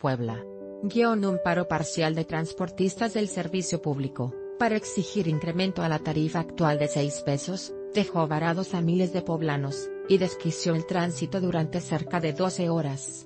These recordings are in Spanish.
Puebla. Un paro parcial de transportistas del servicio público, para exigir incremento a la tarifa actual de 6 pesos, dejó varados a miles de poblanos, y desquició el tránsito durante cerca de 12 horas.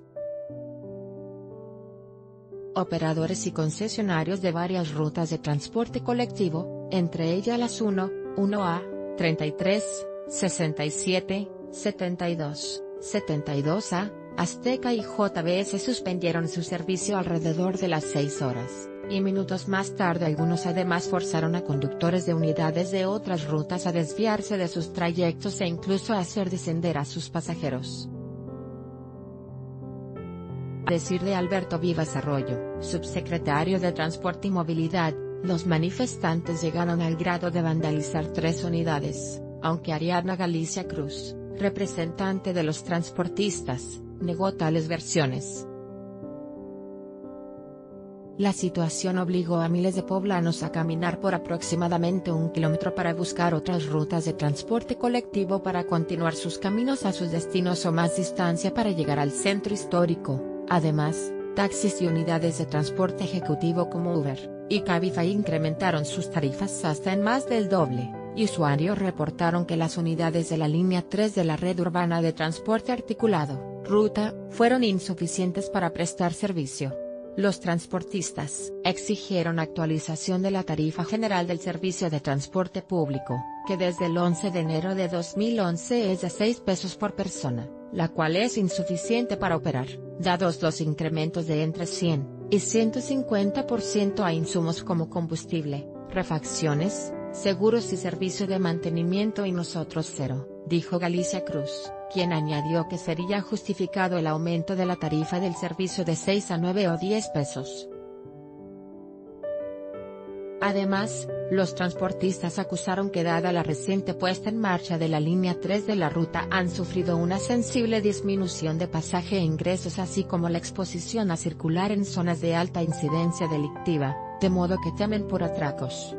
Operadores y concesionarios de varias rutas de transporte colectivo, entre ellas las 1, 1A, 33, 67, 72, 72A, Azteca y JBS suspendieron su servicio alrededor de las 6 horas, y minutos más tarde algunos además forzaron a conductores de unidades de otras rutas a desviarse de sus trayectos e incluso a hacer descender a sus pasajeros. A decir de Alberto Vivas Arroyo, subsecretario de Transporte y Movilidad, los manifestantes llegaron al grado de vandalizar 3 unidades, aunque Ariadna Galicia Cruz, representante de los transportistas, negó tales versiones. La situación obligó a miles de poblanos a caminar por aproximadamente 1 kilómetro para buscar otras rutas de transporte colectivo para continuar sus caminos a sus destinos o más distancia para llegar al centro histórico. Además, taxis y unidades de transporte ejecutivo como Uber y Cabify incrementaron sus tarifas hasta en más del doble, y usuarios reportaron que las unidades de la línea 3 de la red urbana de transporte articulado, ruta, fueron insuficientes para prestar servicio. Los transportistas exigieron actualización de la tarifa general del servicio de transporte público, que desde el 11 de enero de 2011 es de 6 pesos por persona, la cual es insuficiente para operar, dados los incrementos de entre 100 y 150% a insumos como combustible, refacciones, seguros y servicio de mantenimiento y nosotros cero, dijo Galicia Cruz, quien añadió que sería justificado el aumento de la tarifa del servicio de 6 a 9 o 10 pesos. Además, los transportistas acusaron que dada la reciente puesta en marcha de la línea 3 de la ruta han sufrido una sensible disminución de pasaje e ingresos así como la exposición a circular en zonas de alta incidencia delictiva, de modo que temen por atracos.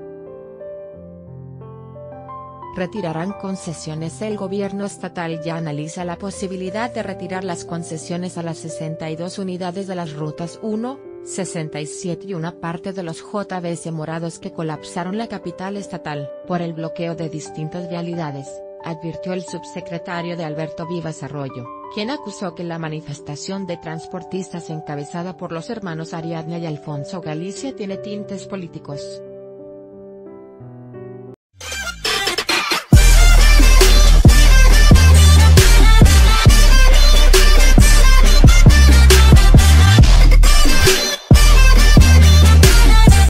Retirarán concesiones. El gobierno estatal ya analiza la posibilidad de retirar las concesiones a las 62 unidades de las rutas 1, 67 y una parte de los JBS morados que colapsaron la capital estatal por el bloqueo de distintas vialidades, advirtió el subsecretario de Alberto Vivas Arroyo, quien acusó que la manifestación de transportistas encabezada por los hermanos Ariadna y Alfonso Galicia tiene tintes políticos.